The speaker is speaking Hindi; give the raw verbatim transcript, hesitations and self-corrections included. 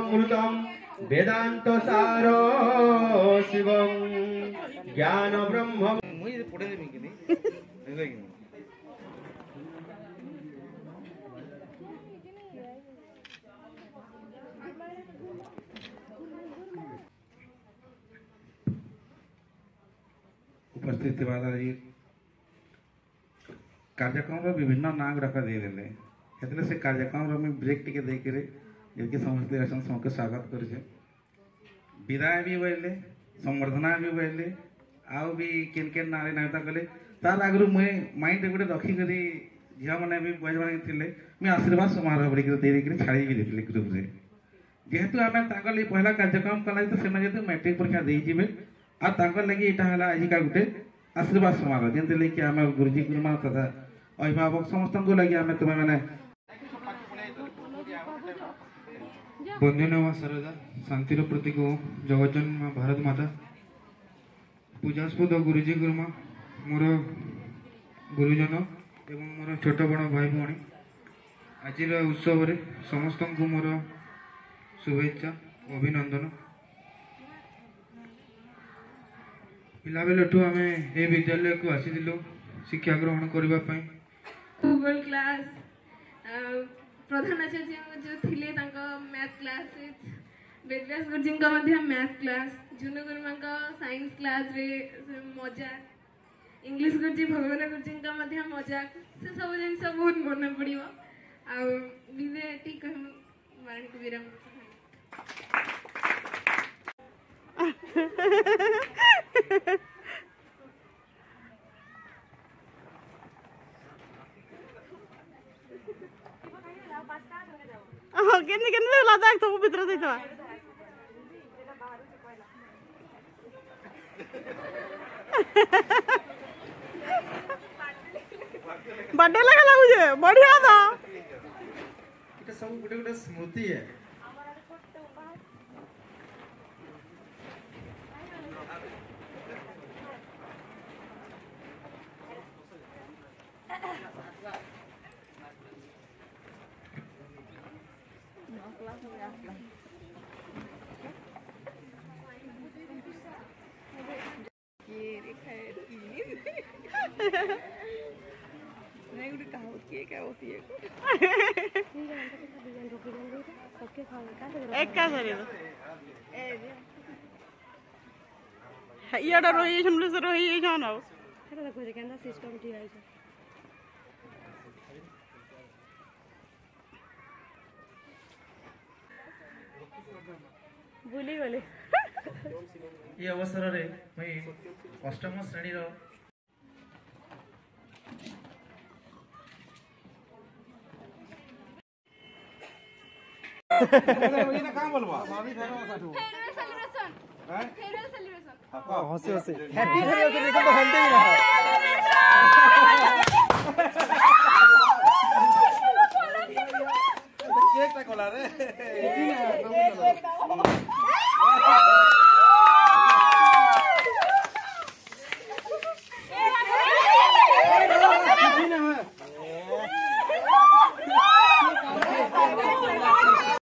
ब्रह्मामृतम वेदांत सारो शिवम ज्ञान ब्रह्म मुई पढ़े देबी कि नहीं उपस्थित दादाजी कार्यक्रम विभिन्न ना गुड़ाक देदेले से से कार्यक्रम में ब्रेक टिके देकर ये समस्ते असन सबके स्वागत करुचे विदाय भी बोले संवर्धना भी बोले आउ भी केन केन नारे नायता कले तार आगु मुझे माइंड गोटे रखिक झील मैंने भी बॉयज मैंने थे मुझे आशीर्वाद समारोह बड़ी दे छाड़ी भी देती ग्रुप से जेहेतु आम पहला कार्यक्रम कला तो से मैट्रिक परीक्षा देजे आर लगे यहाँ है आजिका गोटे आशीर्वाद समारोह जमी लगे आम गुरुजी गुरुमा तथा अभिभावक समस्त को लगे आम तुम्हें मैंने वंदना माँ शारदा शांतिर प्रतीक जगज्जन माँ भारत माता पूजास्पद गुरुजी गुरुमा मोर गुरुजन एवं मोर छोट बड़ भाई भौणी आज उत्सव समस्त को मोर शुभेच्छा अभिनंदन पिला बेलू आम ए विद्यालय को आसी शिक्षा ग्रहण करने भूगोल क्लास प्रधानाचार्य जो थे मैथ क्लास वेदव्यास गुरुजी मैथ क्लास जुनु गुरुमा साइंस क्लास रे मजा इंग्लिश गुरुजी भगवान गुरुजी मजाक से सब जिन बहुत मन पड़ो आगे मारण को विराम हाँ केने केने लदाख तो भीतर दे तो बर्थडे लगा लागुजे बढ़िया था इटा सब गुटे गुटे स्मृति है एक का सरी तो ये डर रही है हमले से रही है जाना है तो कोई कहना सिस्टम टी है भूली गले ये अवसर रे मैं अष्टम श्रेणी रो ये ना काम बोलबा फेयरवेल सेलिब्रेशन हैं फेयरवेल सेलिब्रेशन हां हंसी हंसी हैप्पी फेयरवेल सेलिब्रेशन तो हंटे ही ना केक टा कोला रे